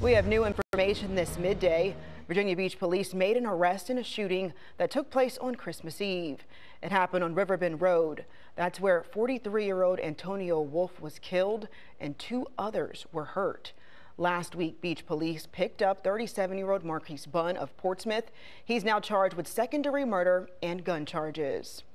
We have new information this midday. Virginia Beach police made an arrest in a shooting that took place on Christmas Eve. It happened on Riverbend Road. That's where 43-year-old Antonio Wolf was killed and 2 others were hurt. Last week, Beach police picked up 37-year-old Marquise Bunn of Portsmouth. He's now charged with second-degree murder and gun charges.